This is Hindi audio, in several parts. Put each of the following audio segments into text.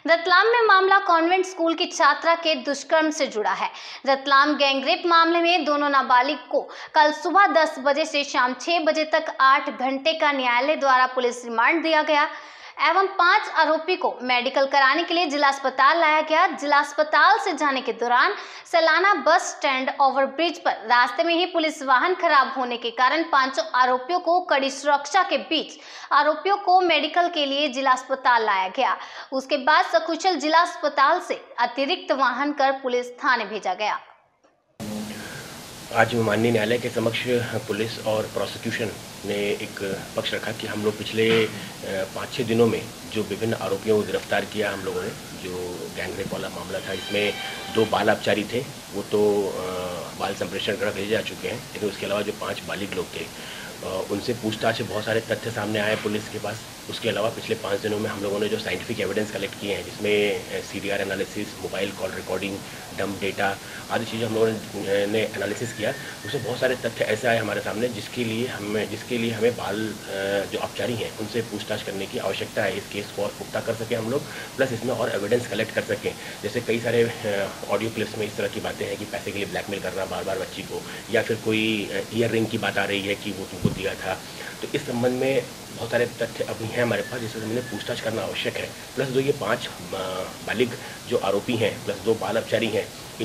रतलाम में मामला कॉन्वेंट स्कूल की छात्रा के दुष्कर्म से जुड़ा है। रतलाम गैंगरेप मामले में दोनों नाबालिग को कल सुबह 10 बजे से शाम 6 बजे तक 8 घंटे का न्यायालय द्वारा पुलिस रिमांड दिया गया एवं 5 आरोपी को मेडिकल कराने के लिए जिला अस्पताल लाया गया। जिला अस्पताल से जाने के दौरान सलाना बस स्टैंड ओवरब्रिज पर रास्ते में ही पुलिस वाहन खराब होने के कारण 5 आरोपियों को कड़ी सुरक्षा के बीच आरोपियों को मेडिकल के लिए जिला अस्पताल लाया गया। उसके बाद सकुशल जिला अस्पताल से अतिरिक्त वाहन कर पुलिस थाने भेजा गया। आज माननीय न्यायालय के समक्ष पुलिस और प्रोसिक्यूशन ने एक पक्ष रखा कि हम लोग पिछले 5-6 दिनों में जो विभिन्न आरोपियों को गिरफ्तार किया हम लोगों ने, जो गैंगरेप वाला मामला था, इसमें 2 बाल अपचारी थे, वो तो बाल संप्रेषण गृह भेजे जा चुके हैं, लेकिन उसके अलावा जो 5 बालिग लोग थे उनसे पूछताछ बहुत सारे तथ्य सामने आए पुलिस के पास। उसके अलावा पिछले 5 दिनों में हम लोगों ने जो साइंटिफिक एविडेंस कलेक्ट किए हैं, जिसमें CDR analysis, mobile call recording, dump data आदि चीज़ें हम लोगों ने एनालिसिस किया, उसमें बहुत सारे तथ्य ऐसे आए हमारे सामने जिसके लिए हमें बाल जो अपचारी हैं उनसे पूछताछ करने की आवश्यकता है। इस केस को और पुख्ता कर सकें हम लोग, प्लस इसमें और एविडेंस कलेक्ट कर सकें। जैसे कई सारे ऑडियो क्लिप्स में इस तरह की बातें हैं कि पैसे के लिए ब्लैकमेल करना बार बार बच्ची को, या फिर कोई ईयर रिंग की बात आ रही है कि वो तुमको दिया था। तो इस संबंध में बहुत सारे तथ्य अभी हैं हमारे पास, जिससे हमने पूछताछ करना आवश्यक है। प्लस जो ये 5 बालिग जो आरोपी हैं, प्लस 2 बाल अपचारी हैं,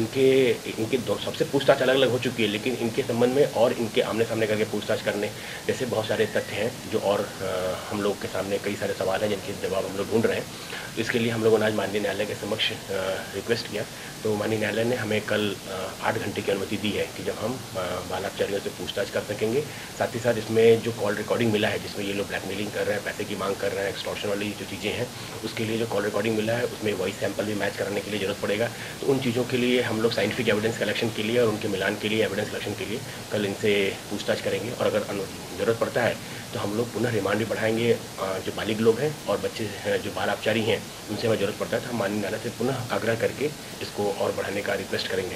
इनके सबसे पूछताछ अलग अलग हो चुकी है, लेकिन इनके संबंध में और इनके आमने सामने करके पूछताछ करने जैसे बहुत सारे तथ्य हैं जो और हम लोग के सामने कई सारे सवाल हैं जिनके जवाब हम लोग ढूंढ रहे हैं। तो इसके लिए हम लोगों ने आज माननीय न्यायालय के समक्ष रिक्वेस्ट किया, तो माननीय न्यायालय ने हमें कल 8 घंटे की अनुमति दी है कि जब हम बाल अपचारियों से पूछताछ कर सकेंगे। साथ ही साथ इसमें जो कॉल रिकॉर्डिंग मिला है, जिसमें ये लोग ब्लैकमेलिंग कर रहे हैं, पैसे की मांग कर रहे हैं, एक्सटॉर्शन वाली जो चीज़ें हैं, उसके लिए जो कॉल रिकॉर्डिंग मिला है उसमें वॉइस सैंपल भी मैच कराने के लिए ज़रूरत पड़ेगा। तो उन चीज़ों के लिए हम लोग साइंटिफिक एविडेंस कलेक्शन के लिए और उनके मिलान के लिए, एविडेंस कलेक्शन के लिए कल इनसे पूछताछ करेंगे, और अगर ज़रूरत पड़ता है तो हम लोग पुनः रिमांड भी बढ़ाएंगे। जो बालिग लोग हैं और बच्चे जो बाल अपचारी हैं उनसे हमें ज़रूरत पड़ता है तो हम माननीय न्यायालय से पुनः आग्रह करके इसको और बढ़ाने का रिक्वेस्ट करेंगे।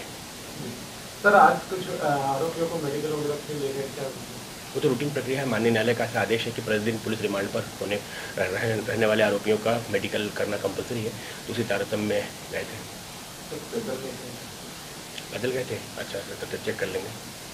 सर, आज कुछ आरोपियों को मेडिकल वगैरह के लिए गए क्या? वो तो रूटीन प्रक्रिया है। माननीय न्यायालय का ऐसा आदेश है कि प्रतिदिन पुलिस रिमांड पर रहने वाले आरोपियों का मेडिकल करना कंपलसरी है, तो उसी तारतम्य में गए थे। तो बदल गए थे? अच्छा, तो चेक कर लेंगे।